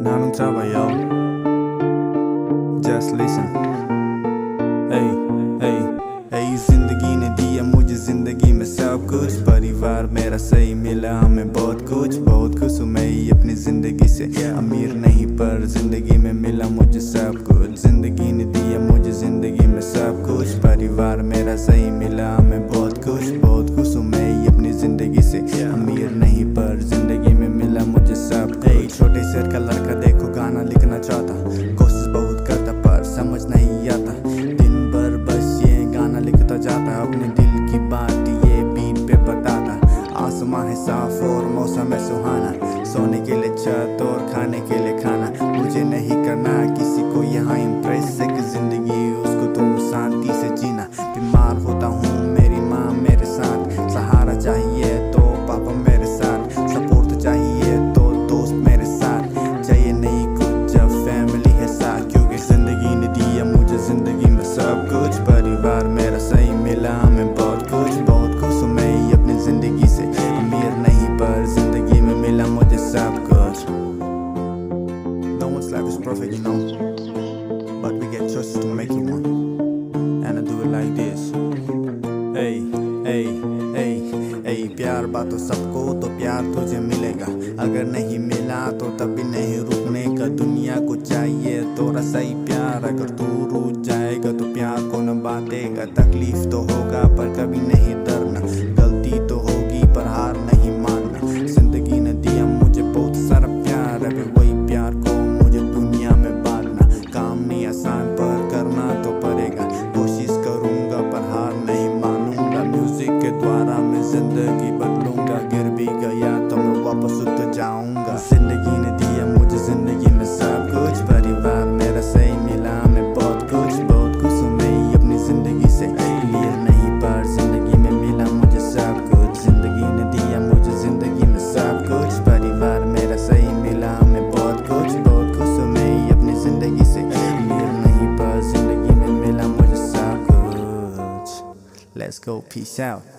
Nanon Chava, yo. Just listen. Hey, hey, hey. जिंदगी ने दिया मुझे जिंदगी में सब कुछ, परिवार मेरा सही मिला हमें बहुत कुछ। बहुत खुश हूँ मैं अपनी जिंदगी से, अमीर नहीं पर जिंदगी में मिला मुझे सब कुछ। जिंदगी ने दिया मुझे जिंदगी में सब कुछ, परिवार मेरा सही मिला हमें बहुत कुछ। बहुत खुश हूँ मैं अपनी जिंदगी से, अमीर नहीं पर जिंदगी में मिला मुझे सब कुछ। छोटे शहर का लड़का देखो गाना लिखना चाहता, कोशिश बहुत करता पर समझ नहीं आता। दिन भर बस ये गाना लिखता जाता, अपने दिल की बात ये बीट पे बताता। आसमां है साफ और मौसम है सुहाना, सोने के लिए छत और खाने के लिए खाना। मुझे नहीं करना किसी को यहाँ इम्प्रेस है कि जिंदगी उसको तुम शांति से जीना। बीमार होता हूँ मेरी माँ मेरे साथ, सहारा चाहिए तो पापा मेरे साथ, सपोर्ट चाहिए तो दोस्त मेरे साथ। चाहिए नहीं कुछ जब फैमिली है साथ, क्योंकि जिंदगी ने दिया मुझे जिंदगी में सब कुछ। परिवार मेरा सही मिला हमें बहुत कुछ। बहुत खुश हूँ मैं अपनी जिंदगी से, अमीर नहीं पर जिंदगी में मिला मुझे सब कुछ। No one's life is perfect, you know, but we get choices to make it one, and I do it like this. Hey, hey, hey, hey. प्यार बातों सबको तो प्यार तुझे मिलेगा, अगर नहीं मिला तो तभी नहीं रुकने का। दुनिया को चाहिए थोड़ा सही प्यार, अगर तू रुक जाएगा तो प्यार को न बांटेगा। तकलीफ तो होगा पर कभी नहीं डरना, गलती तो होगी पर हार नहीं मानना। जिंदगी ने दिया मुझे बहुत सारा प्यार, अभी वही प्यार को मुझे दुनिया में बांटना। काम नहीं आसान पर करना तो पड़ेगा, कोशिश करूंगा पर हार नहीं मानूंगा। म्यूजिक के द्वारा मैं जिंदगी बदलूंगा, गिर भी गया तो मैं वापस उठ जाऊंगा। जिंदगी ने दिया मुझे जिंदगी में सब कुछ, परिवार मेरा सही मिला हमें बहुत कुछ। बहुत खुश हूँ मैं अपनी जिंदगी से, अमीर नहीं पर जिंदगी में मिला मुझे सब कुछ। जिंदगी ने दिया मुझे जिंदगी में सब कुछ, परिवार मेरा सही मिला हमें बहुत कुछ। बहुत खुश हूँ मैं अपनी जिंदगी से, अमीर नहीं पर जिंदगी में मिला मुझे सब कुछ। Let's go, peace out.